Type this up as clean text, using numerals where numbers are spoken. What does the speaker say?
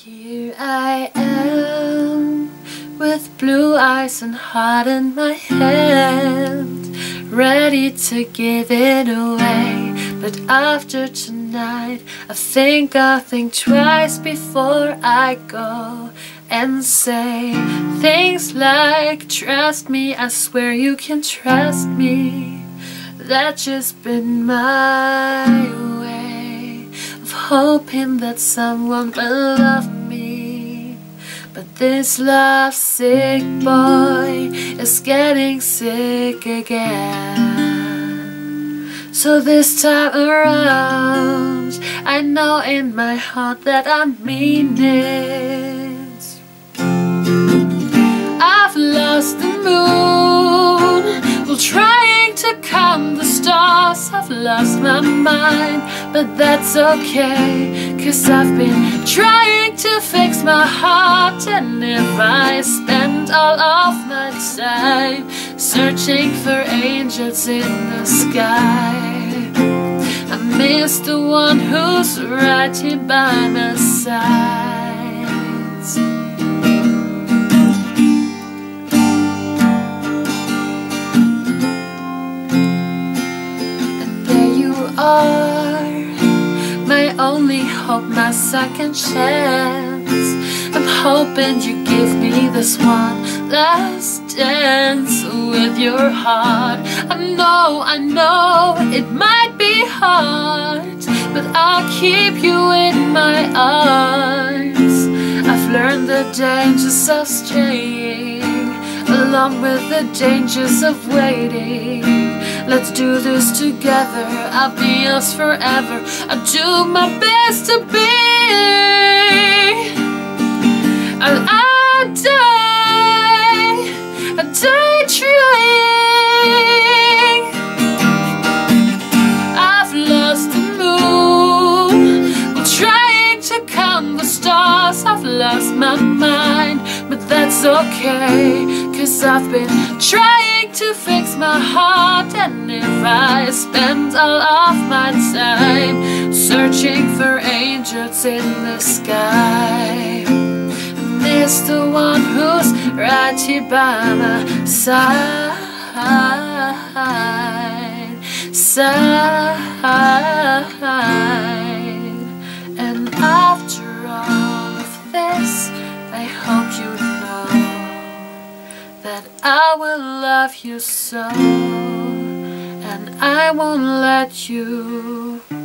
Here I am, with blue eyes and heart in my hand, ready to give it away. But after tonight, I think I'll think twice before I go and say things like, trust me, I swear you can trust me. That's just been my way of hoping that someone will love me. But this lovesick boy is getting sick again. So this time around, I know in my heart that I mean it. I've lost the moon while trying to count the stars. I've lost my mind, but that's okay, 'cause I've been trying to fix my heart. And if I spend all of my time searching for angels in the sky, I miss the one who's right here by my side. Are my only hope, my second chance. I'm hoping you give me this one last dance with your heart. I know it might be hard, but I'll keep you in my arms. I've learned the dangers of straying, along with the dangers of waiting. Let's do this together, I'll be yours forever. I'll do my best to be, and I'll die trying. I've lost the moon while trying to count the stars. I've lost my mind, but that's okay, 'cause I've been trying to fix my heart. And if I spend all of my time searching for angels in the sky, I miss the one who's right here by my side. And after all of this, I hope you know that I will love you so, and I won't let you